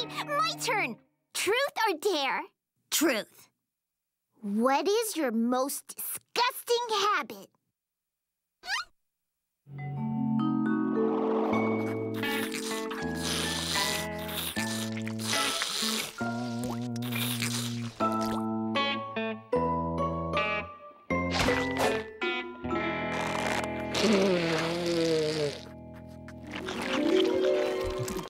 My turn. Truth or dare? Truth. What is your most disgusting habit?